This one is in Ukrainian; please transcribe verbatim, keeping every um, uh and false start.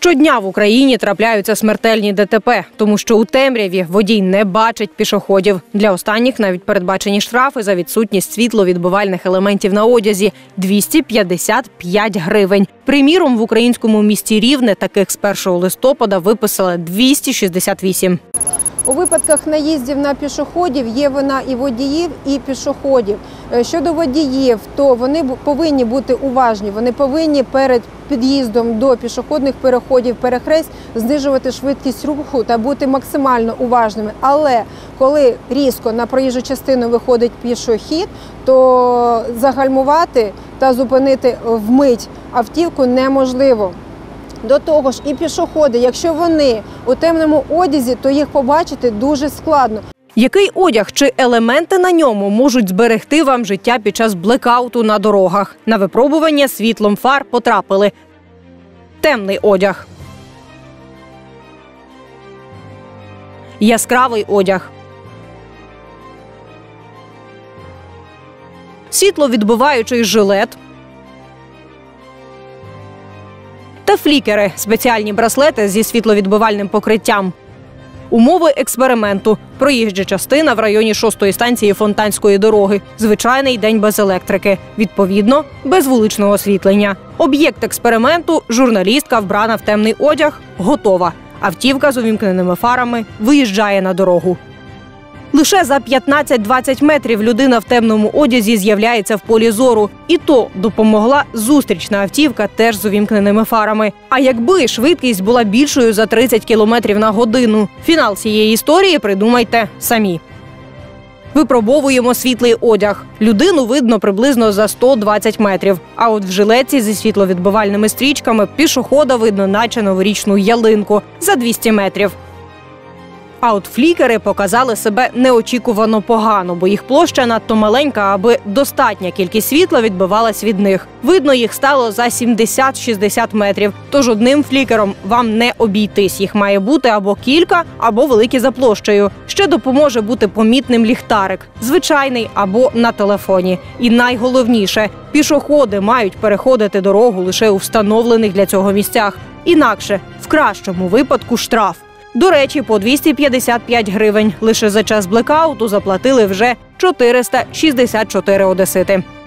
Щодня в Україні трапляються смертельні ДТП, тому що у темряві водій не бачить пішоходів. Для останніх навіть передбачені штрафи за відсутність світловідбивальних елементів на одязі – двісті п'ятдесят п'ять гривень. Приміром, в українському місті Рівне таких з першого листопада виписали двісті шістдесят вісім. У випадках наїздів на пішоходів є вина і водіїв, і пішоходів. Щодо водіїв, то вони повинні бути уважні, вони повинні перед під'їздом до пішохідних переходів, перехресть знижувати швидкість руху та бути максимально уважними. Але коли різко на проїжджу частину виходить пішохід, то загальмувати та зупинити вмить автівку неможливо. До того ж, і пішоходи, якщо вони у темному одязі, то їх побачити дуже складно. Який одяг чи елементи на ньому можуть зберегти вам життя під час блекауту на дорогах? На випробування світлом фар потрапили темний одяг, яскравий одяг, світловідбиваючий жилет та флікери – спеціальні браслети зі світловідбивальним покриттям. Умови експерименту. Проїжджа частина в районі шостої станції Фонтанської дороги. Звичайний день без електрики. Відповідно, без вуличного освітлення. Об'єкт експерименту – журналістка, вбрана в темний одяг, готова. Автівка з увімкненими фарами виїжджає на дорогу. Лише за п'ятнадцять-двадцять метрів людина в темному одязі з'являється в полі зору. І то допомогла зустрічна автівка теж з увімкненими фарами. А якби швидкість була більшою за тридцять кілометрів на годину? Фінал цієї історії придумайте самі. Випробовуємо світлий одяг. Людину видно приблизно за сто двадцять метрів. А от в жилетці зі світловідбивальними стрічками пішохода видно наче новорічну ялинку за двісті метрів. А от флікери показали себе неочікувано погано, бо їх площа надто маленька, аби достатня кількість світла відбивалась від них. Видно їх стало за сімдесят-шістдесят метрів. Тож одним флікером вам не обійтись. Їх має бути або кілька, або великі за площею. Ще допоможе бути помітним ліхтарик. Звичайний або на телефоні. І найголовніше – пішоходи мають переходити дорогу лише у встановлених для цього місцях. Інакше, в кращому випадку, штраф. До речі, по двісті п'ятдесят п'ять гривень. Лише за час блекауту заплатили вже чотириста шістдесят чотири одесити.